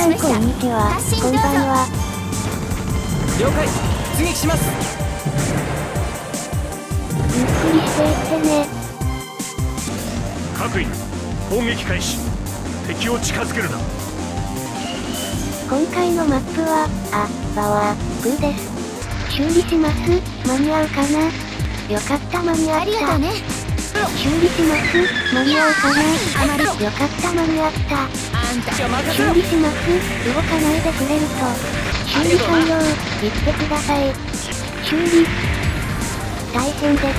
んこんにちは。こんばんは。 了解。出撃します。 ゆっくりしていってね。 各員砲撃開始。敵を近づけるな。 今回のマップは、パワー、プーです。修理します。間に合うかな。よかった間に合った。ありがとうね。修理します。間に合うかな。よかった間に合った。修理します。動かないでくれると。修理完了。言ってください。修理。大変です。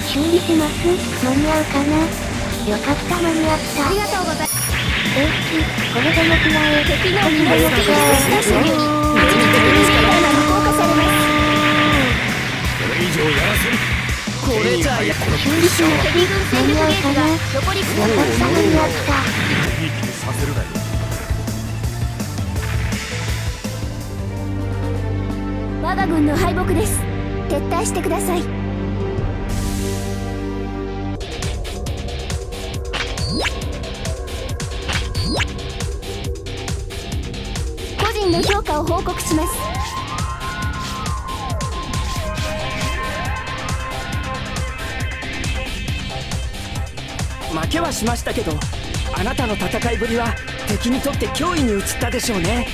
修理します。間に合うかな。よかった間に合った。ありがとうございます。これでもくらえ。敵のミライを消した瞬間、一時的に力が無効化されます。 これ以上やらせる。 これじゃあ修理します。 敵軍戦力ゲージが残りよかった間に合った。 いい気にさせるなよ。 我が軍の敗北です。撤退してください。個人の評価を報告します。 負けはしましたけど、あなたの戦いぶりは敵にとって脅威に移ったでしょうね。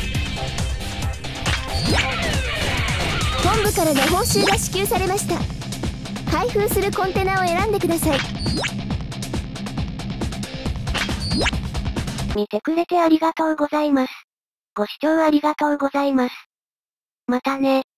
本部からの報酬が支給されました。開封するコンテナを選んでください。 見てくれてありがとうございます。ご視聴ありがとうございます。またね。